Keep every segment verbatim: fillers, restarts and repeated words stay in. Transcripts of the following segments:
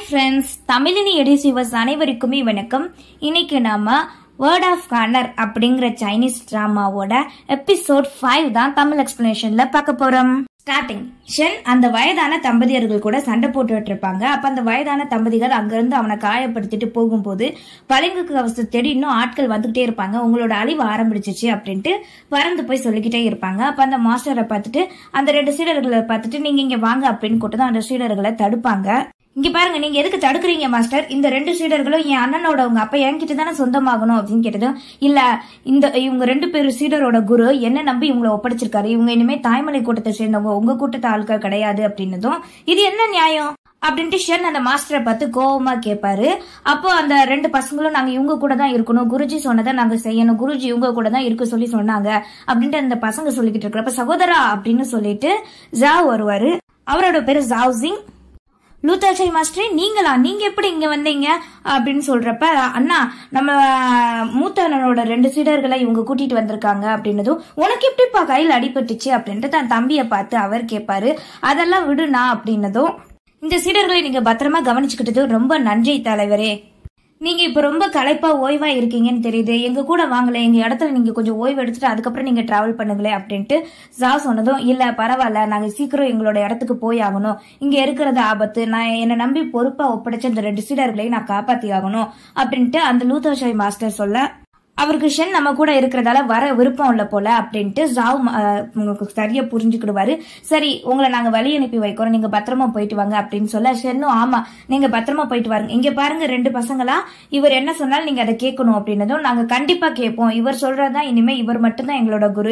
friends, Thamizhini Editz viewers அனைவருக்குமே வணக்கம். இன்னைக்கு நாம Word of Honor அப்படிங்கற சைனீஸ் டிராமாவோட எபிசோட் five தான் தமிழ் எக்ஸ்பிளனேஷன்ல பார்க்க போறோம். ஸ்டார்டிங் ஷென் அந்த வயதான தம்பதியர்கள் கூட சண்டை போட்டுட்டு இருப்பாங்க. அப்ப அந்த வயதான தம்பதிகள் அங்கிருந்து அவனை காயப்படுத்திட்டு போகும்போது பளிங்குக்கு அவசர தேடி இன்னும் ஆட்கள் வந்துகிட்டே இருப்பாங்க. உங்களோட அழிவு ஆரம்பிச்சிச்சு அப்படின்ட்டு பறந்து போய் சொல்லிக்கிட்டே இருப்பாங்க. அப்ப அந்த மாஸ்டரை பார்த்துட்டு அந்த ரெண்டு சீடர்களை பார்த்துட்டு நீங்க இங்க வாங்க அப்படின்னு கூட்டதான் அந்த சீடர்களை தடுப்பாங்க. இங்க பாருங்க, நீங்க எதுக்கு தடுக்கிறீங்க மாஸ்டர்? இந்த ரெண்டு சீடர்களும் என் அண்ணனோட உங்க அப்பா என்கிட்ட தானே சொந்தமாகணும் அப்படின்னு கேட்டதும், இல்ல இந்த இவங்க ரெண்டு பேரும் சீடரோட குரு என்ன நம்பி இவங்களை ஒப்படைச்சிருக்காரு. இவங்க இனிமே தாய்மலை கூட்டத்தை சேர்ந்தவங்க, உங்க கூட்டத்தை ஆட்கள் கிடையாது அப்படின்னதும், இது என்ன நியாயம் அப்படின்ட்டு ஷென் அந்த மாஸ்டரை பார்த்து கோவமா கேட்பாரு. அப்போ அந்த ரெண்டு பசங்களும் நாங்க இவங்க கூட தான் இருக்கணும், குருஜி சொன்னதை நாங்க செய்யணும், குருஜி இவங்க கூட தான் இருக்க சொல்லி சொன்னாங்க அப்படின்ட்டு அந்த பசங்க சொல்லிக்கிட்டு இருக்கிறப்ப சகோதரா அப்படின்னு சொல்லிட்டு ஜாவ் வருவாரு. அவரோட பேரு ஜிங். லூத்தாச்சாய் மாஸ்டரே நீங்களா, நீங்க எப்படி இங்க வந்தீங்க அப்படின்னு சொல்றப்ப, அண்ணா நம்ம மூத்த அண்ணனோட ரெண்டு சீடர்களை இவங்க கூட்டிட்டு வந்திருக்காங்க அப்படின்னதும், உனக்கு எப்படிப்பா கையில் அடிபட்டுச்சு அப்படின்ட்டு தன் தம்பியை பார்த்து அவர் கேட்பாரு. அதெல்லாம் விடுனா அப்படின்னதும், இந்த சீடர்களை நீங்க பத்திரமா கவனிச்சுக்கிட்டது ரொம்ப நன்றி தலைவரே. நீங்க இப்ப ரொம்ப களைப்பா ஓய்வா இருக்கீங்கன்னு தெரியுது, எங்க கூட வாங்கல, எங்க இடத்துல நீங்க கொஞ்சம் ஓய்வு எடுத்துட்டு அதுக்கப்புறம் நீங்க டிராவல் பண்ணுங்களே அப்படின்ட்டு ஜா சொன்னதும், இல்ல பரவாயில்ல, நாங்க சீக்கிரம் எங்களோட இடத்துக்கு போய் ஆகணும், இங்க இருக்கிறது ஆபத்து, நான் என்ன நம்பி பொறுப்பா ஒப்படைச்ச இந்த ரெண்டு சீடர்களையும் நான் காப்பாத்தி ஆகணும் அப்படின்ட்டு அந்த லூத்தாச்சாய் மாஸ்டர் சொல்ல, அவருக்கு ஷென் நம்ம கூட இருக்கிறதால வர விருப்பம் இல்ல போல அப்படின்ட்டு ஜாவ் உங்களுக்கு சரியா புரிஞ்சுக்கிடுவாரு. சரி உங்களை நாங்க வழி அனுப்பி வைக்கிறோம், நீங்க பத்திரமா போயிட்டு வாங்க அப்படின்னு சொல்ல, ஷென்னும் ஆமா நீங்க பத்திரமா போயிட்டு வாங்க, இங்க பாருங்க ரெண்டு பசங்களா இவர் என்ன சொன்னாலும் நீங்க அதை கேட்கணும் அப்படின்னதும், நாங்க கண்டிப்பா கேட்போம், இவர் சொல்றதுதான் இனிமே இவர் மட்டும்தான் எங்களோட குரு,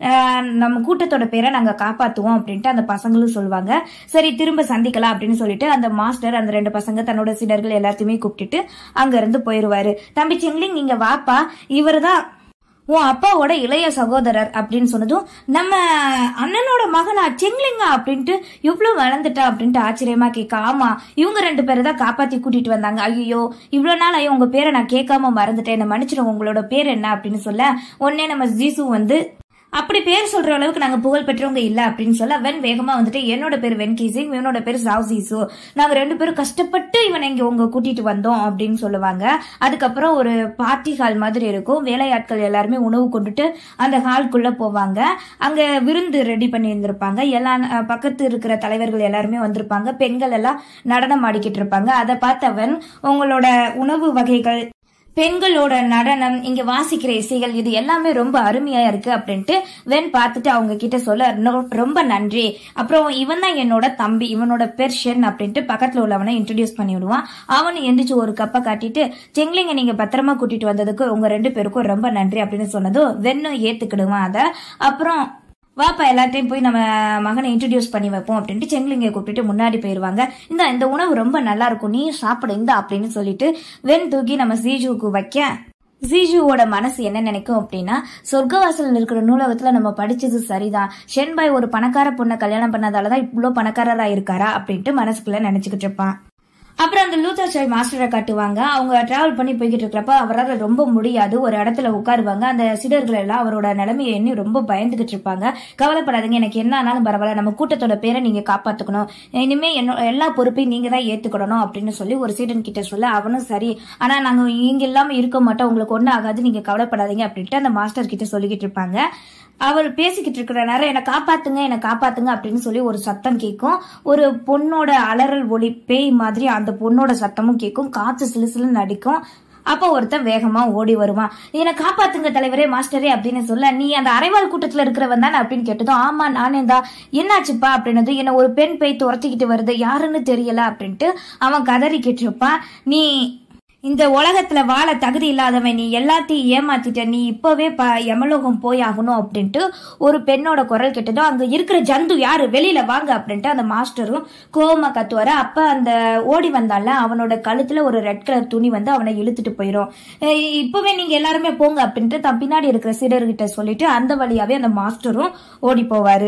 நம்ம கூட்டத்தோட பேரை நாங்க காப்பாத்துவோம் அப்படின்ட்டு அந்த பசங்களும் சொல்லுவாங்க. சரி திரும்ப சந்திக்கலாம் அப்படின்னு சொல்லிட்டு அந்த மாஸ்டர் அந்த ரெண்டு பசங்க தன்னோட சீடர்கள் எல்லாத்தையுமே கூப்பிட்டுட்டு அங்க இருந்து போயிருவாரு. தம்பி சிங்லிங் நீங்க வாப்பா, இவருதான் உன் அப்பாவோட இளைய சகோதரர் அப்படின்னு சொன்னதும், நம்ம அண்ணனோட மகனா செங்லிங்கா அப்படின்ட்டு இவ்வளவு வளர்ந்துட்டா அப்படின்ட்டு ஆச்சரியமா கேட்க, ஆமா இவங்க ரெண்டு பேரை தான் காப்பாத்தி கூட்டிட்டு வந்தாங்க. ஐயோ இவ்வளவு நாள் ஐயோ உங்க பேரை நான் கேட்காம மறந்துட்டேன், என்ன மன்னிச்சிடும், உங்களோட பேர் என்ன அப்படின்னு சொல்ல, உடனே நம்ம ஜீசு வந்து, அப்படி பேர் சொல்ற அளவுக்கு நாங்க புகழ் பெற்றவங்க இல்ல அப்படின்னு சொல்ல, வென் வேகமா வந்துட்டு என்னோட பேர் வென் கீசிங், இவனோட பேர் ஜாவ் ஜீசு, நாங்க ரெண்டு பேரும் கஷ்டப்பட்டு இவனை இங்க உங்க கூட்டிட்டு வந்தோம் அப்படின்னு சொல்லுவாங்க. அதுக்கப்புறம் ஒரு பார்ட்டி ஹால் மாதிரி இருக்கும், வேலையாட்கள் எல்லாருமே உணவு கொண்டுட்டு அந்த ஹால்குள்ள போவாங்க. அங்க விருந்து ரெடி பண்ணி இருந்திருப்பாங்க, எல்லா பக்கத்து இருக்கிற தலைவர்கள் எல்லாருமே வந்திருப்பாங்க, பெண்கள் எல்லாம் நடனம் ஆடிக்கிட்டு இருப்பாங்க. அதை பார்த்தவன், உங்களோட உணவு வகைகள், பெண்களோட நடனம், இங்க வாசிக்கிற இசைகள், இது எல்லாமே ரொம்ப அருமையா இருக்கு அப்படின்ட்டு வென் பார்த்துட்டு அவங்க கிட்ட சொல்ல, ரொம்ப நன்றி, அப்புறம் இவன் தான் என்னோட தம்பி, இவனோட பேர் ஷென் அப்படின்ட்டு பக்கத்துல உள்ளவனை இன்ட்ரடியூஸ் பண்ணி விடுவான். அவனு எந்திரிச்சு ஒரு கப்பை காட்டிட்டு, செங்லிங்க நீங்க பத்திரமா கூட்டிட்டு வந்ததுக்கு உங்க ரெண்டு பேருக்கும் ரொம்ப நன்றி அப்படின்னு சொன்னதும் வென்னும் ஏத்துக்கிடுவான் அத. அப்புறம் வாப்பா எல்லாத்தையும் போய் நம்ம மகனை இன்ட்ரடியூஸ் பண்ணி வைப்போம் அப்படின்ட்டு செங்லிங்க கூப்பிட்டு முன்னாடி போயிருவாங்க. இந்த இந்த உணவு ரொம்ப நல்லா இருக்கும், நீ சாப்பிடு இந்த அப்படின்னு சொல்லிட்டு வென் தூக்கி நம்ம ஜீஜுக்கு வைக்க, ஜீஜுவோட மனசு என்ன நினைக்கும் அப்படின்னா, சொர்க்கவாசல் இருக்கிற நூலகத்துல நம்ம படிச்சது சரிதான், ஷென்பாய் ஒரு பணக்கார பொண்ணை கல்யாணம் பண்ணதாலதான் இவ்வளவு பணக்காரரா இருக்காரா அப்படின்ட்டு மனசுக்குள்ள நினைச்சுக்கிட்டு இருப்பான். அப்புறம் அந்த லூத்தாச்சாய் மாஸ்டரை காட்டுவாங்க. அவங்க டிராவல் பண்ணி போய்கிட்டு இருக்கிறப்ப அவரால் ரொம்ப முடியாது, ஒரு இடத்துல உட்காருவாங்க. அந்த சீடர்கள் எல்லாம் அவரோட நிலைமையை எண்ணி ரொம்ப பயந்துகிட்டு இருப்பாங்க. கவலைப்படாதீங்க, எனக்கு என்ன ஆனாலும் பரவாயில்ல, நம்ம கூட்டத்தோட பேரை நீங்க காப்பாத்துக்கணும், இனிமே என்ன எல்லா பொறுப்பையும் நீங்க தான் ஏத்துக்கணும் அப்படின்னு சொல்லி ஒரு சீடன் கிட்ட சொல்ல, அவனும் சரி ஆனா நாங்க இங்க இல்லாம இருக்க மாட்டோம், உங்களுக்கு ஒன்னும் ஆகாது, நீங்க கவலைப்படாதீங்க அப்படின்ட்டு அந்த மாஸ்டர் கிட்ட சொல்லிக்கிட்டு இருப்பாங்க. அவர் பேசிக்கிட்டு இருக்கிற நேரம், என்னை காப்பாத்துங்க என்னை காப்பாத்துங்க அப்படின்னு சொல்லி ஒரு சத்தம் கேட்கும். ஒரு பொண்ணோட அலறல் ஒளி பேய் மாதிரி அந்த பொண்ணோட சத்தமும் கேட்கும், காத்து சிலு சிலுன்னு அடிக்கும். அப்ப ஒருத்தன் வேகமா ஓடி வருவான், என்னை காப்பாத்துங்க தலைவரே மாஸ்டரே அப்படின்னு சொல்ல, நீ அந்த அரைவாள் கூட்டத்துல இருக்கிறவன் தானே அப்படின்னு கேட்டதும், ஆமா நானே தான், என்னாச்சுப்பா அப்படின்னது, என்ன ஒரு பெண் பேய் துரத்திக்கிட்டு வருது, யாருன்னு தெரியல அப்படின்ட்டு அவன் கதறிக்கிட்டு இருப்பான். நீ இந்த உலகத்துல வாழ தகுதி இல்லாதவன், நீ எல்லாத்தையும் ஏமாத்திட்ட, நீ இப்பவே ப யமலோகம் போய் ஆகணும் அப்படின்ட்டு ஒரு பெண்ணோட குரல் கேட்டதும், அங்க இருக்கிற ஜந்து யாரு, வெளியில வாங்க அப்படின்ட்டு அந்த மாஸ்டரும் கோவமா கத்துவாரு. அப்ப அந்த ஓடி வந்தால அவனோட கழுத்துல ஒரு ரெட் கலர் துணி வந்து அவனை இழுத்துட்டு போயிரும். இப்பவே நீங்க எல்லாருமே போங்க அப்படின்ட்டு தன் பின்னாடி இருக்கிற சீடர்கிட்ட சொல்லிட்டு அந்த வழியாவே அந்த மாஸ்டரும் ஓடி போவாரு.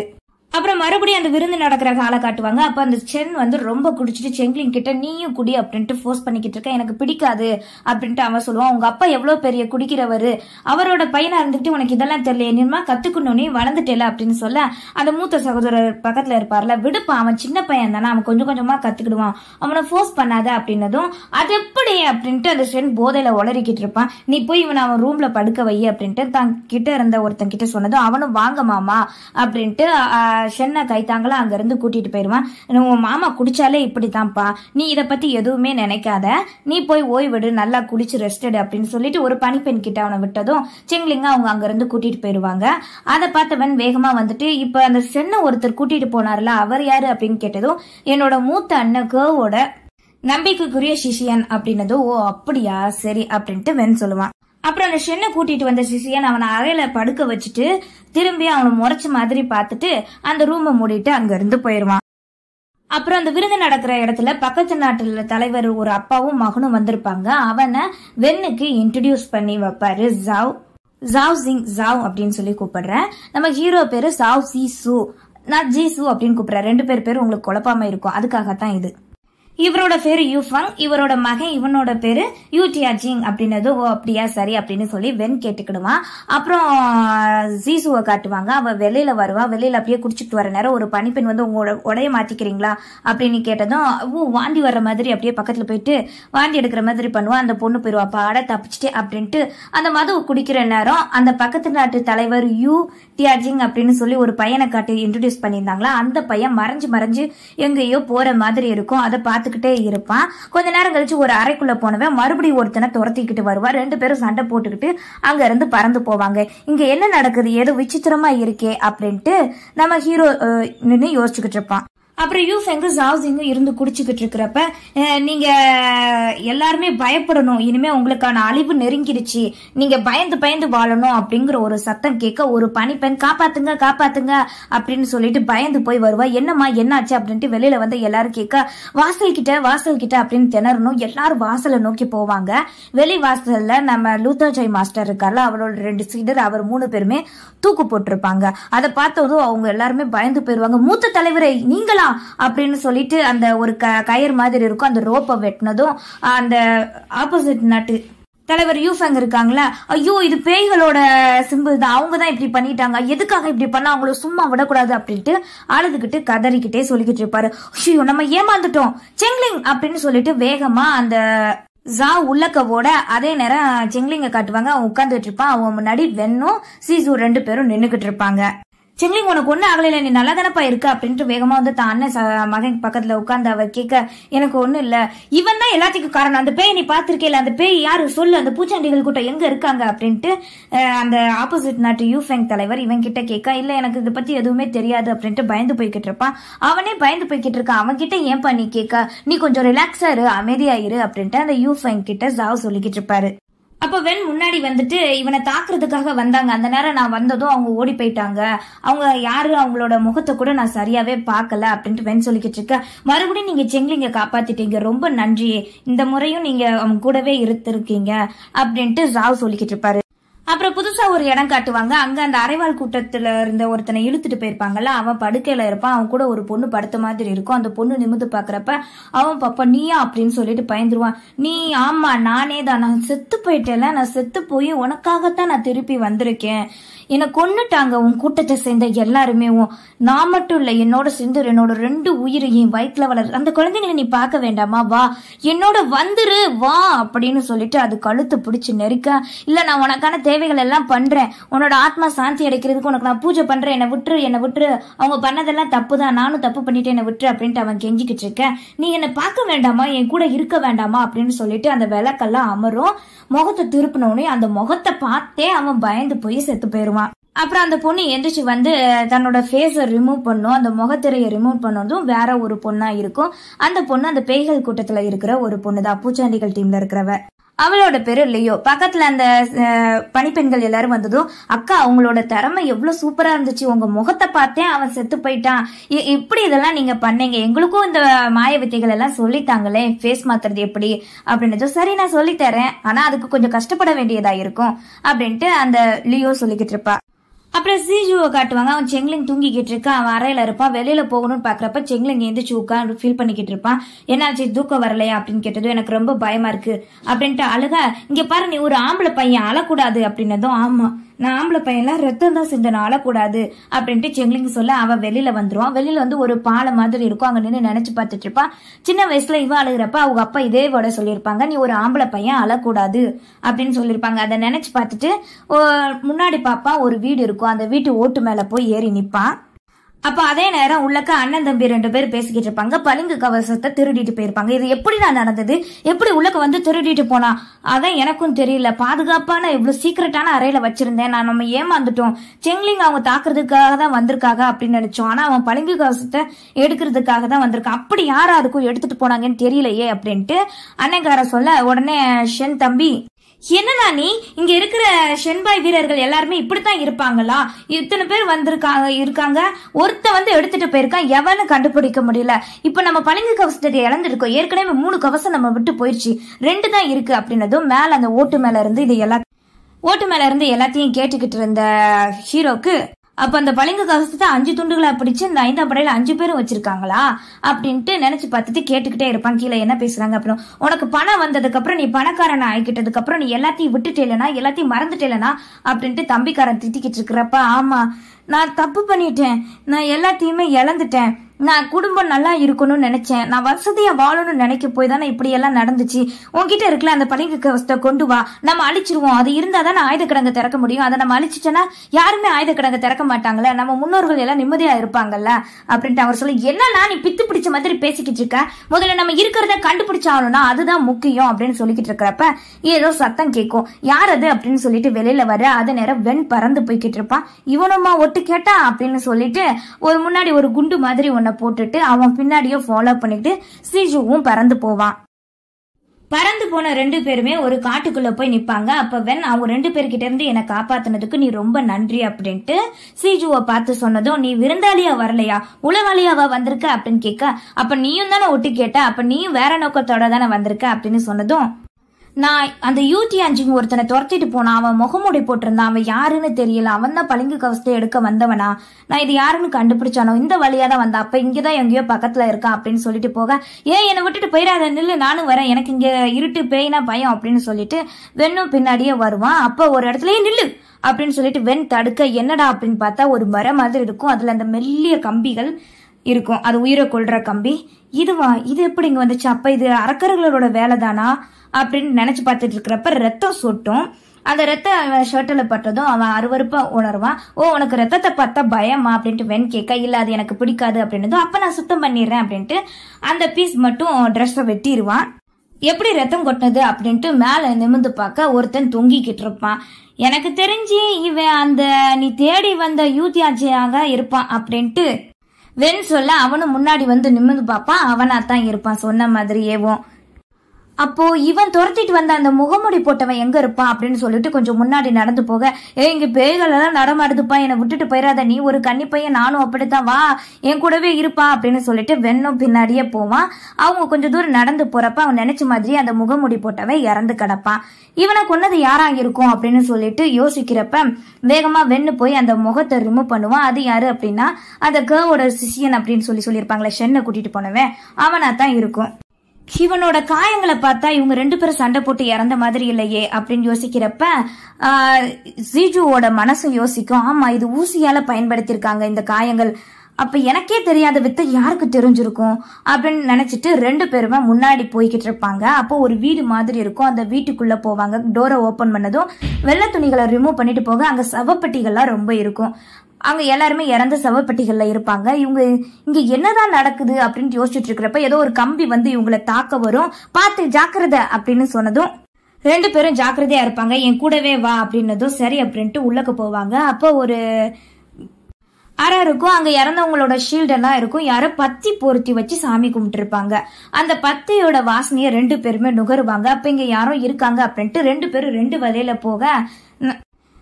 அப்புறம் மறுபடியும் அந்த விருந்து நடக்கிற காலை காட்டுவாங்க. அப்ப அந்த சென் வந்து ரொம்ப குடிச்சிட்டு செங்லிங் கிட்ட நீயும் குடி அப்படின்ட்டு ஃபோர்ஸ் பண்ணிக்கிட்டு இருக்க, எனக்கு பிடிக்காது அப்படின்ட்டு அவன் சொல்லுவான். உங்க அப்பா எவ்வளவு பெரிய குடிக்கிறவரு, அவரோட பையனா இருந்துட்டு உனக்கு இதெல்லாம் தெரியல, என்னமா கத்துக்கணும், நீ வளர்ந்துட்டேல அப்படின்னு சொல்ல அந்த மூத்த சகோதரர் பக்கத்துல இருப்பார்ல, விடுப்பான் அவன் சின்ன பையன் தானே, அவன் கொஞ்சம் கொஞ்சமா கத்துக்கிடுவான், அவனை ஃபோர்ஸ் பண்ணாத அப்படின்னதும் அது எப்படி அப்படின்ட்டு அந்த சென் போதையில உளறிக்கிட்டு இருப்பான். நீ போய் இவனை அவன் ரூம்ல படுக்க வை அப்படின்ட்டு தான் கிட்ட இருந்த ஒருத்தன் கிட்ட சொன்னதும் அவனும் வாங்க மாமா அப்படின்ட்டு சென்னை கைத்தாங்களா அங்க இருந்து கூட்டிட்டு போயிருவான். உன் மாமா குடிச்சாலே இப்படித்தான்ப்பா, நீ இத பத்தி எதுவுமே நினைக்காத, நீ போய் ஓய்விடு, நல்லா குடிச்சு ரெஸ்ட் எடு அப்படின்னு சொல்லிட்டு ஒரு பனிப்பெண் கிட்ட அவனை விட்டதும் செங்லிங்க அவங்க அங்க இருந்து கூட்டிட்டு போயிருவாங்க. அதை பார்த்தவன் வேகமா வந்துட்டு இப்ப அந்த சென்னை ஒருத்தர் கூட்டிட்டு போனார்ல அவர் யாரு அப்படின்னு கேட்டதும் என்னோட மூத்த அண்ணன் கேவோட நம்பிக்கைக்குரிய சிஷியன் அப்படின்னதும் ஓ அப்படியா சரி அப்படின்ட்டு வென் சொல்லுவான். அப்புறம் அந்த சென்னை கூட்டிட்டு வந்த சிசியன் அவனை அறையில படுக்க வச்சுட்டு திரும்பி அவனை முறைச்ச மாதிரி பார்த்துட்டு அந்த ரூமை மூடிட்டு அங்க இருந்து போயிருவான். அப்புறம் அந்த விருந்து நடக்கிற இடத்துல பக்கத்து நாட்டுல தலைவர் ஒரு அப்பாவும் மகனும் வந்திருப்பாங்க. அவனை வென்னுக்கு இன்ட்ரடியூஸ் பண்ணி வைப்பாரு. ஜாவ் ஜாவ் சிங் ஜாவ் அப்படின்னு சொல்லி கூப்பிடுறேன். நம்ம ஹீரோ பேரு சாவ் சி சு, நான் ஜி சு அப்படின்னு கூப்பிடுறேன். ரெண்டு பேர் பேரும் உங்களுக்கு குழப்பாம இருக்கும், அதுக்காகத்தான் இது. இவரோட பேரு யூஃபங், இவரோட மகன் இவனோட பேரு யூடியா ஜிங் அப்படின்னது ஓ அப்படியா சரி அப்படின்னு சொல்லி வென் கேட்டுக்கிடுவான். அப்புறம் ஜீசுவை காட்டுவாங்க. அவ வெளியில வருவா. வெளியில அப்படியே குடிச்சிட்டு வர நேரம் ஒரு பனிப்பெண் வந்து உங்களோட உடைய மாத்திக்கிறீங்களா அப்படின்னு கேட்டதும் ஓ வாந்தி வர்ற மாதிரி அப்படியே பக்கத்துல போயிட்டு வாந்தி எடுக்கிற மாதிரி பண்ணுவா. அந்த பொண்ணு போயிருவா, பாட தப்பிச்சுட்டே அப்படின்ட்டு அந்த மது குடிக்கிற நேரம் அந்த பக்கத்து நாட்டு தலைவர் யூ டியாஜிங் அப்படின்னு சொல்லி ஒரு பையனை காட்டி இன்ட்ரோடியூஸ் பண்ணியிருந்தாங்களா, அந்த பையன் மறைஞ்சு மறைஞ்சு எங்கேயோ போற மாதிரி இருக்கும். அதை பார்த்து இருப்பான். கொஞ்ச நேரம் கழிச்சு ஒரு அறைக்குள்ள போனவன் மறுபடியும் ஒருத்தனை துரத்திக்கிட்டு வருவா. ரெண்டு பேரும் சண்டை போட்டுக்கிட்டு அங்க இருந்து பறந்து போவாங்க. இங்க என்ன நடக்குது, ஏதோ விசித்திரமா இருக்கே அப்படின்ட்டு நம்ம ஹீரோ நின்று யோசிச்சுக்கிட்டு இருப்பான். அப்புறம் யூஃபெங்கு ஜாவ்சிங்கு இருந்து குடிச்சுக்கிட்டு இருக்கிறப்ப நீங்க எல்லாருமே பயப்படணும், இனிமே உங்களுக்கான அழிவு நெருங்கிடுச்சு, நீங்க பயந்து பயந்து வாழணும் அப்படிங்கிற ஒரு சத்தம் கேட்க ஒரு பனிப்பெண் காப்பாத்துங்க காப்பாத்துங்க அப்படின்னு சொல்லிட்டு பயந்து போய் வருவா. என்னம்மா என்னாச்சு அப்படின்ட்டு வெளியில வந்து எல்லாரும் கேட்க வாசல் கிட்ட வாசல் கிட்ட அப்படின்னு திணறணும். எல்லாரும் வாசலை நோக்கி போவாங்க. வெளி வாசல்ல நம்ம லூத்தர்ஜாய் மாஸ்டர் இருக்கார்ல, அவரோட ரெண்டு சீடர், அவர் மூணு பேருமே தூக்கு போட்டிருப்பாங்க. அதை பார்த்ததும் அவங்க எல்லாருமே பயந்து போயிருவாங்க. மூத்த தலைவரை நீங்களா அப்படின்னு சொல்லிட்டு அந்த ஒரு கயிறு மாதிரி இருக்கும், அந்த ரோப்பை வெட்டினதும் அந்த ஆப்போசிட் நாட்டு தலைவர் யூஃபங் இருக்காங்களா, ஐயோ இது பேய்களோட சிம்பிள் தான், அவங்க தான் இப்படி பண்ணிட்டாங்க, எதுக்காக இப்படி பண்ணா அவங்கள சும்மா விடக்கூடாது அப்படின்ட்டு அழுதுகிட்டு கதறிக்கிட்டே சொல்லிக்கிட்டு இருப்பாரு. ஐயோ நம்ம ஏமாந்துட்டோம் செங்லிங் அப்படின்னு சொல்லிட்டு வேகமா அந்த ஜா உள்ளக்கவோட அதே நேரம் செங்லிங்க காட்டுவாங்க. அவன் உட்கார்ந்துட்டு இருப்பான். அவன் முன்னாடி வென்னும் சீசு ரெண்டு பேரும் நின்னுகிட்டு இருப்பாங்க. செங்லிங் உனக்கு ஒண்ணு ஆகல, நீ நல்லா தானப்பா இருக்க அப்படின்ட்டு வேகமா வந்து தான் அண்ணன் மகன் பக்கத்துல உட்கார்ந்து அவர் கேட்க எனக்கு ஒண்ணு இல்ல, இவன் தான் எல்லாத்துக்கும் காரணம், அந்த பேய் நீ பாத்திருக்கேல, அந்த பேய் யாரு சொல்லு, அந்த பூச்சாண்டிகள் கூட்டம் எங்க இருக்காங்க அப்படின்ட்டு அந்த ஆப்போசிட் நாட்டு யூஃபெங் தலைவர் இவன் கிட்ட கேட்க இல்ல எனக்கு இதை பத்தி எதுவுமே தெரியாது அப்படின்ட்டு பயந்து போய்கிட்டு இருப்பான். அவனே பயந்து போய்கிட்டு இருக்கான். அவன் கிட்ட ஏன்பா நீ கேட்க, நீ கொஞ்சம் ரிலாக்ஸா இரு, அமைதியா இரு அப்படின்ட்டு அந்த யூஃபெங் கிட்ட ஜாவ் சொல்லிக்கிட்டு இருப்பாரு. அப்ப வென் முன்னாடி வந்துட்டு இவனை தாக்குறதுக்காக வந்தாங்க. அந்த நேரம் நான் வந்ததும் அவங்க ஓடி போயிட்டாங்க, அவங்க யாரு அவங்களோட முகத்தை கூட நான் சரியாவே பாக்கல அப்படின்ட்டு வென் சொல்லிக்கிட்டு இருக்க. மறுபடியும் நீங்க செங்லிங்க காப்பாத்திட்டீங்க, ரொம்ப நன்றி, இந்த முறையும் நீங்க அவங்க கூடவே இருந்திருக்கீங்க அப்படின்ட்டு ஜாவ் சொல்லிக்கிட்டு இருப்பாரு. அப்புறம் புதுசா ஒரு இடம் காட்டுவாங்க. அங்க அந்த அரைவாள் கூட்டத்துல இருந்த ஒருத்தனை இழுத்துட்டு போயிருப்பாங்கல்ல, அவன் படுக்கையில இருப்பான். அவன் கூட ஒரு பொண்ணு படுத்த மாதிரி இருக்கும். அந்த பொண்ணு நிமிந்து பாக்குறப்ப அவன் பாப்பா நீயா அப்படின்னு சொல்லிட்டு பயந்துருவான். நீ ஆமா நானே தான், நான் செத்து போயிட்டேல, நான் செத்து போய் உனக்காகத்தான் நான் திருப்பி வந்திருக்கேன், என்னை கொன்னுட்டாங்க உன் கூட்டத்தை சேர்ந்த எல்லாருமே, நான் மட்டும் இல்ல என்னோட சேர்ந்து என்னோட ரெண்டு உயிர் என் வயிற்றுல வளர், அந்த குழந்தைங்களை நீ பார்க்க வேண்டாமா, வா என்னோட வந்துரு வா அப்படின்னு சொல்லிட்டு அது கழுத்து பிடிச்சு நெருக்க, இல்ல நான் உனக்கான தேவைகள் எல்லாம் பண்றேன், உன்னோட ஆத்மா சாந்தி அடைக்கிறதுக்கு உனக்கு நான் பூஜை பண்றேன், என்னை விட்டுரு என்னை விட்டுரு, அவங்க பண்ணதெல்லாம் தப்பு தான், நானும் தப்பு பண்ணிட்டு என்னை விட்டுரு அப்படின்ட்டு அவன் கெஞ்சிக்கிட்டு இருக்க. நீ என்னை பார்க்க வேண்டாமா, என் கூட இருக்க வேண்டாமா அப்படின்னு சொல்லிட்டு அந்த விளக்கெல்லாம் அமரும். முகத்தை திருப்பினோடனே அந்த முகத்தை பார்த்தே அவன் பயந்து போய் செத்து போயிருவான். அப்புறம் அந்த பொண்ணு எந்திரிச்சு வந்து தன்னோட ஃபேஸை ரிமூவ் பண்ணும். அந்த முகத்திரையை ரிமூவ் பண்ணதும் வேற ஒரு பொண்ணா இருக்கும். அந்த பொண்ணு அந்த பேய்கள் கூட்டத்துல இருக்கிற ஒரு பொண்ணு தான், பூச்சாண்டிகள் டீம்ல இருக்கிறவ. அவளோட பேரு லியோ. பக்கத்துல அந்த பணிப்பெண்கள் எல்லாரும் வந்ததும் அக்கா அவங்களோட திறமை எவ்வளவு சூப்பரா இருந்துச்சு, உங்க முகத்தை பார்த்தேன் அவன் செத்து போயிட்டான், எப்படி இதெல்லாம் நீங்க பண்ணீங்க, எங்களுக்கும் இந்த மாய வித்தைகள் எல்லாம் சொல்லித்தாங்களே, ஃபேஸ் மாத்துறது எப்படி அப்படின்னதும் சரி நான் சொல்லித்தரேன், ஆனா அதுக்கு கொஞ்சம் கஷ்டப்பட வேண்டியதா இருக்கும் அப்படின்ட்டு அந்த லியோ சொல்லிக்கிட்டு இருப்பா. அப்புறம் சீஜுவை காட்டுவாங்க. அவன் செங்லிங் தூங்கிக்கிட்டு இருக்கான். அவன் அறையில இருப்பான். வெளியில போகணும்னு பாக்குறப்ப செங்லிங் எந்திரிச்சு உட்காந்து ஃபீல் பண்ணிக்கிட்டு இருப்பான். என்னாச்சு, தூக்கம் வரலையா அப்படின்னு கேட்டதும் எனக்கு ரொம்ப பயமா இருக்கு அப்படின்ட்டு அழுக. இங்க பாரு, நீ ஒரு ஆம்பளை பையன், அழக்கூடாது அப்படின்னதும் ஆமா நான் ஆம்பளை பையன்லாம் ரத்தம் தான் சிந்தன, அழக்கூடாது அப்படின்ட்டு செங்லிங் சொல்ல அவன் வெளியில வந்துருவான். வெளியில வந்து ஒரு பாலை மாதிரி இருக்கும். அங்க நின்று நினைச்சு பார்த்துட்டு இருப்பான். சின்ன வயசுல இவன் அழுகிறப்ப அவங்க அப்பா இதே விட சொல்லியிருப்பாங்க, நீ ஒரு ஆம்பளை பையன், அழக்கூடாது அப்படின்னு சொல்லியிருப்பாங்க. அதை நினைச்சு பார்த்துட்டு முன்னாடி பாப்பா ஒரு வீடு இருக்கும். அந்த வீட்டு ஓட்டு மேல போய் ஏறி நிப்பான். அப்ப அதே நேரம் உள்ளக்க அண்ணன் தம்பி ரெண்டு பேர் பேசிக்கிட்டு இருப்பாங்க. பளிங்கு கவசத்தை திருடிட்டு போயிருப்பாங்க. இது எப்படிதான் நடந்தது, எப்படி உள்ளக்க வந்து திருடிட்டு போனா, அதான் எனக்கும் தெரியல. பாதுகாப்பான இவ்வளவு சீக்கிரட்டான அறையில வச்சிருந்தேன், நான் நம்ம ஏமாந்துட்டோம். செங்லிங் அவங்க தாக்குறதுக்காக தான் வந்திருக்காங்க அப்படின்னு நினைச்சோம். ஆனா அவன் பளிங்கு கவசத்தை எடுக்கிறதுக்காக தான் வந்திருக்கான். அப்படி யாரா இருக்கும் எடுத்துட்டு போனாங்கன்னு தெரியலையே அப்படின்ட்டு அண்ணன்கார சொல்ல உடனே ஷென் தம்பி, என்னன்னா நீ இங்க இருக்கிற ஷென்பாய் வீரர்கள் எல்லாருமே இப்படித்தான் இருப்பாங்களா, இத்தனை பேர் வந்திருக்காங்க இருக்காங்க ஒருத்த வந்து எடுத்துட்டு போயிருக்கான், எவனு கண்டுபிடிக்க முடியல. இப்ப நம்ம பளிங்கு கவசத்தை இழந்திருக்கோம். ஏற்கனவே மூணு கவசம் நம்ம விட்டு போயிடுச்சு, ரெண்டு தான் இருக்கு அப்படின்னதும் மேல அந்த ஓட்டு மேல இருந்து இது எல்லா ஓட்டு மேல இருந்து எல்லாத்தையும் கேட்டுக்கிட்டு இருந்த ஹீரோக்கு அப்ப அந்த பளிங்கு கவசத்தை அஞ்சு துண்டுகளை பிடிச்சு இந்த ஐந்தாம் படையில அஞ்சு பேரும் வச்சிருக்காங்களா அப்படின்ட்டு நினைச்சு பார்த்துட்டு கேட்டுக்கிட்டே இருப்பான். கீழே என்ன பேசுறாங்க. அப்புறம் உனக்கு பணம் வந்ததுக்கு அப்புறம், நீ பணக்காரன் ஆகிக்கிட்டதுக்கு அப்புறம் நீ எல்லாத்தையும் விட்டுட்டேலனா, எல்லாத்தையும் மறந்துட்டேலனா அப்படின்ட்டு தம்பிக்காரன் திட்டிக்கிட்டு இருக்கிறப்ப, ஆமா நான் தப்பு பண்ணிட்டேன், நான் எல்லாத்தையுமே இழந்துட்டேன், நான் குடும்பம் நல்லா இருக்கணும்னு நினைச்சேன், நான் வசதியா வாழணும்னு நினைக்க போய் தானே இப்படி எல்லாம் நடந்துச்சு. உன்கிட்ட இருக்கல அந்த பளிங்கு கவசத்தை கொண்டு வா, நம்ம அழிச்சிருவோம். அது இருந்தா தான் ஆயுத கிடங்கு திறக்க முடியும். அதை நம்ம அழிச்சிட்டோன்னா யாருமே ஆயுத கிடங்கு திறக்க மாட்டாங்கல்ல, நம்ம முன்னோர்கள் எல்லாம் நிம்மதியா இருப்பாங்கல்ல அப்படின்ட்டு அவர் சொல்லி, என்னன்னா நீ பித்து பிடிச்ச மாதிரி பேசிக்கிட்டு இருக்க, முதல்ல நம்ம இருக்கிறத கண்டுபிடிச்சாகணும்னா அதுதான் முக்கியம் அப்படின்னு சொல்லிக்கிட்டு இருக்கிறப்ப ஏதோ சத்தம் கேட்கும். யார் அது அப்படின்னு சொல்லிட்டு வெளியில வர, அது நேரம் வெண் பறந்து போய்கிட்டு இருப்பான். இவனுமா ஒட்டு கேட்டா அப்படின்னு சொல்லிட்டு ஒரு முன்னாடி ஒரு குண்டு மாதிரி ஒன்ன போட்டுட்டு அவன் பின்னாடியோ ஃபாலோ பண்ணிட்டு சீஜுவும் பறந்து போவான். பறந்து போன ரெண்டு பேருமே ஒரு காட்டுக்குள்ள போய் நிப்பாங்க. அப்ப வென் அவங்க ரெண்டு பேர்கிட்ட இருந்து என்னை காப்பாத்தினதுக்கு நீ ரொம்ப நன்றி அப்படின்ட்டு சீஜுவை பார்த்து சொன்னதும், நீ விருந்தாளியா வரலையா, உளவாளியாவா வந்திருக்க அப்படின்னு கேட்க, அப்ப நீயும் தானே ஒட்டு கேட்ட, அப்ப நீயும் வேற நோக்கத்தோட தானே வந்திருக்க அப்படின்னு சொன்னதும், நான் அந்த யூடி அஞ்சிங் ஒருத்தனை துரத்திட்டு போனான், அவன் முகமூடி போட்டிருந்தான், அவன் யாருன்னு தெரியல, அவன் தான் பளிங்கு கவசத்தை எடுக்க வந்தவனா, நான் இது யாருன்னு கண்டுபிடிச்சானோ, இந்த வழியா தான் வந்தா, அப்ப இங்கதான் எங்கேயோ பக்கத்துல இருக்கான் அப்படின்னு சொல்லிட்டு போக, ஏன் என்னை விட்டுட்டு போயிடாத, நில்லு நானும் வரேன், எனக்கு இங்க இருட்டு பேய்னா பயம் அப்படின்னு சொல்லிட்டு வெண்ணும் பின்னாடியே வருவான். அப்ப ஒரு இடத்துலயே நில்லு அப்படின்னு சொல்லிட்டு வெண் தடுக்க, என்னடா அப்படின்னு பார்த்தா ஒரு மரம் மாதிரி இருக்கும், அதுல அந்த மெல்லிய கம்பிகள் இருக்கும், அது உயிரை கொள்ற கம்பி. இதுவா, இது எப்படி இங்க வந்துச்சு, அப்ப இது அரக்கர்களோட வேலை தானா அப்படின்னு நினைச்சு பார்த்துட்டு இருக்கிறப்ப ரத்தம் சொட்டும். அந்த ரத்த ஷர்ட்டில் பட்டதும் அவன் அருவருப்பா உணர்வான். ஓ உனக்கு ரத்தத்தை பார்த்தா பயமா அப்படின்ட்டு வென் கேட்க, இல்ல அது எனக்கு பிடிக்காது அப்படின்னதும், அப்ப நான் சுத்தம் பண்ணிடுறேன் அப்படின்ட்டு அந்த பீஸ் மட்டும் ட்ரெஸ்ஸை வெட்டிடுவான். எப்படி ரத்தம் கொட்டினது அப்படின்ட்டு மேல நிமிந்து பார்க்க ஒருத்தன் தொங்கிக்கிட்டு இருப்பான். எனக்கு தெரிஞ்சு இவன் அந்த நீ தேடி வந்த யூத்தியாச்சியாக இருப்பான் அப்படின்ட்டு வென் சொல்ல, அவனும் முன்னாடி வந்து நிமிந்து பார்ப்பான். அவனா தான் இருப்பான் சொன்ன மாதிரியேவும். அப்போ இவன் துரத்திட்டு வந்த அந்த முகமுடி போட்டவன் எங்க இருப்பான் அப்படின்னு சொல்லிட்டு கொஞ்சம் முன்னாடி நடந்து போக, ஏ இங்க பேய்கள் எல்லாம் நடமாடுதுப்பா, என்னை விட்டுட்டு போயிடாத, நீ ஒரு கன்னி பையன், நானும் அப்படித்தான், வா என் கூடவே இருப்பா அப்படின்னு சொல்லிட்டு வெண்ணும் பின்னாடியே போவான். அவங்க கொஞ்சம் தூரம் நடந்து போறப்ப அவன் நினைச்ச மாதிரி அந்த முகமுடி போட்டவன் இறந்து கிடப்பான். இவனை கொன்னது யாரா இருக்கும் அப்படின்னு சொல்லிட்டு யோசிக்கிறப்ப வேகமா வெண்ணு போய் அந்த முகத்தை ரிமூவ் பண்ணுவான். அது யாரு அப்படின்னா அந்த கேவோட சிஷியன் அப்படின்னு சொல்லி சொல்லியிருப்பாங்களே, ஷென்னை கூட்டிட்டு போனவன், அவனா தான் இருக்கும். இவனோட காயங்களை பார்த்தா இவங்க ரெண்டு பேரும் சண்டை போட்டு இறந்த மாதிரி இல்லையே அப்படின்னு யோசிக்கிறப்ப ஜீஜுவோட மனசு யோசிக்கும், ஆமா இது ஊசியால பயன்படுத்திருக்காங்க இந்த காயங்கள், அப்ப எனக்கே தெரியாத வித்தை யாருக்கு தெரிஞ்சிருக்கும் அப்படின்னு நினைச்சிட்டு ரெண்டு பேருமே முன்னாடி போய்கிட்டு இருப்பாங்க. அப்போ ஒரு வீடு மாதிரி இருக்கும், அந்த வீட்டுக்குள்ள போவாங்க. டோரை ஓபன் பண்ணதும் வெள்ளை துணிகளை ரிமூவ் பண்ணிட்டு போக அங்க சவப்பெட்டிகள்லாம் ரொம்ப இருக்கும். அங்க எல்லாருமே இறந்த சவப்பெட்டிகள்ல இருப்பாங்க. இவங்க இங்க என்னதான் நடக்குது அப்படின்னு யோசிச்சுட்டு இருக்கிறப்ப ஏதோ ஒரு கம்பி வந்து இவங்களை தாக்க வரும், பார்த்து ஜாக்கிரதை அப்படின்னு சொன்னதும் ரெண்டு பேரும் ஜாக்கிரதையா இருப்பாங்க, என் கூடவே வா அப்படின்னதும் சரி அப்படின்ட்டு உள்ளக்க போவாங்க. அப்போ ஒரு அறை இருக்கும், அங்க இறந்தவங்களோட ஷீல்ட் எல்லாம் இருக்கும், யாரோ பத்தி பொருத்தி வச்சு சாமி கும்பிட்டு இருப்பாங்க. அந்த பத்தியோட வாசனைய ரெண்டு பேருமே நுகருவாங்க. அப்ப இங்க யாரோ இருக்காங்க அப்படின்ட்டு ரெண்டு பேரும் ரெண்டு வழியில போக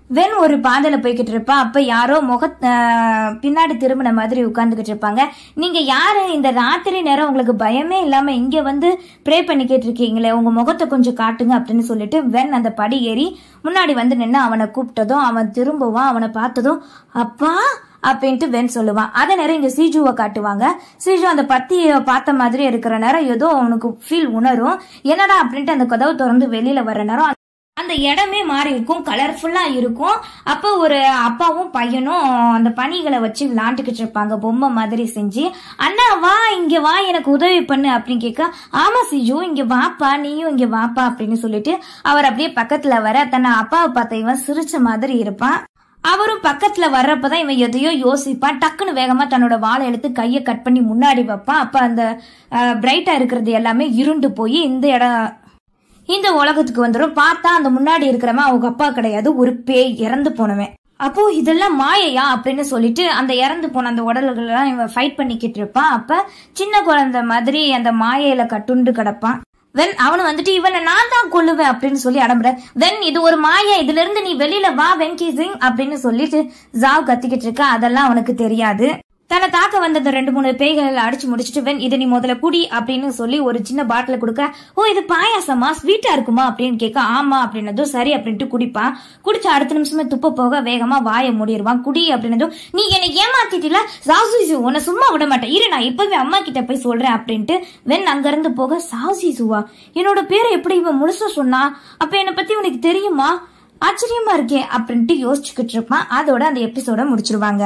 வென் ஒரு பாதையில போய்கிட்டு இருப்பா. அப்ப யாரோ முக பின்னாடி திரும்பின மாதிரி உட்கார்ந்துகிட்டு இருப்பாங்க. நீங்க யாரு, இந்த ராத்திரி நேரம் உங்களுக்கு பயமே இல்லாம இங்க வந்து ப்ரே பண்ணிக்கிட்டு இருக்கீங்களே, உங்க முகத்தை கொஞ்சம் காட்டுங்க அப்படின்னு சொல்லிட்டு வென் அந்த படி ஏறி முன்னாடி வந்து நின்று அவனை கூப்பிட்டதும் அவன் திரும்புவான். அவனை பார்த்ததும் அப்பா அப்படின்ட்டு வென் சொல்லுவான். அதே நேரம் இங்க சீஜுவை காட்டுவாங்க. சீஜு அந்த பத்திய பார்த்த மாதிரி இருக்கிற நேரம் ஏதோ அவனுக்கு ஃபீல் உணரும். என்னடா அப்படின்ட்டு அந்த கதவு திறந்து வெளியில வர்ற நேரம் அந்த இடமே மாறி இருக்கும், கலர்ஃபுல்லா இருக்கும். அப்ப ஒரு அப்பாவும் பையனும் அந்த பணிகளை வச்சு விளையாண்டுக்கிட்டு இருப்பாங்க, பொம்மை மாதிரி செஞ்சு. அண்ணா வா இங்க வா, எனக்கு உதவி பண்ணு அப்படின்னு கேட்க, ஆமா சிஜு இங்க வாப்பா, நீயும் இங்க வாப்பா அப்படின்னு சொல்லிட்டு அவர் அப்படியே பக்கத்துல வர தன்னை அப்பாவை பார்த்த இவன் சிரிச்ச மாதிரி இருப்பான். அவரும் பக்கத்துல வர்றப்பதான் இவன் எதையோ யோசிப்பான். டக்குன்னு வேகமா தன்னோட வாழை எடுத்து கையை கட் பண்ணி முன்னாடி வைப்பான். அப்ப அந்த பிரைட்டா இருக்கிறது எல்லாமே இருண்டு போய் இந்த இடம் இந்த உலகத்துக்கு வந்துடும். பார்த்தா அந்த முன்னாடி இருக்கிறவன் அவங்க அப்பா கிடையாது, ஒரு பேய், இறந்து போனவன். அப்போ இதெல்லாம் மாயையா அப்படின்னு சொல்லிட்டு அந்த இறந்து போன அந்த உடல்கள் எல்லாம் இவன் ஃபைட் பண்ணிக்கிட்டு இருப்பான். அப்ப சின்ன குழந்தை மாதிரி அந்த மாயையில கட்டுண்டு கிடப்பான். வென் அவனு வந்துட்டு இவனை நான் தான் கொல்லுவேன் அப்படின்னு சொல்லி அடம்புற. வென் இது ஒரு மாயா, இதுல இருந்து நீ வெளியில வா வெங்கி சிங் அப்படின்னு சொல்லிட்டு ஜாவ் கத்திக்கிட்டு இருக்க. அதெல்லாம் அவனுக்கு தெரியாது. தன்னை தாக்க வந்த அந்த ரெண்டு மூணு பேய்கள் அடிச்சு முடிச்சுட்டு வென் இதை நீ முதல்ல குடி அப்படின்னு சொல்லி ஒரு சின்ன பாட்டில கொடுக்க, ஓ இது பாயாசமா ஸ்வீட்டா இருக்குமா அப்படின்னு கேட்க, ஆமா அப்படின்னதும் சரி அப்படின்ட்டு குடிப்பான். குடிச்ச அடுத்த நிமிஷமே துப்ப போக வேகமா வாயை மூடிடுவான். குடி அப்படின்னதும் நீ என்னை ஏமாத்திட்டீல சாவுசிசு, உன்னை சும்மா விட மாட்டேன், இரு நான் இப்பவே அம்மா கிட்ட போய் சொல்றேன் அப்படின்ட்டு வென் அங்க இருந்து போக, சாவுசிசுவா என்னோட பேரை எப்படி இவன் முழுசா சொன்னா, அப்ப என்னை பத்தி உனக்கு தெரியுமா, ஆச்சரியமா இருக்கே அப்படின்ட்டு யோசிச்சுக்கிட்டு இருப்பான். அதோட அந்த எபிசோட முடிச்சிருவாங்க.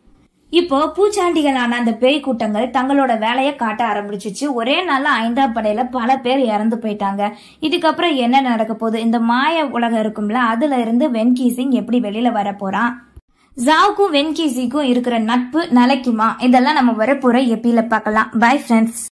இப்போ பூச்சாண்டிகளான அந்த பேய் கூட்டங்கள் தங்களோட வேலையை காட்ட ஆரம்பிச்சிச்சு. ஒரே நாள்ல ஐந்தாம் படையில பல பேர் இறந்து போயிட்டாங்க. இதுக்கப்புறம் என்ன நடக்க போகுது, இந்த மாய உலகம் இருக்கும்ல அதுல இருந்து வென்கி சிங் எப்படி வெளியில வர போறான், ஜாவுக்கும் வென்கி சிங்கும் இருக்கிற நட்பு நிலைக்குமா, இதெல்லாம் நம்ம வரப்போற எப்பில பார்க்கலாம். Bye friends.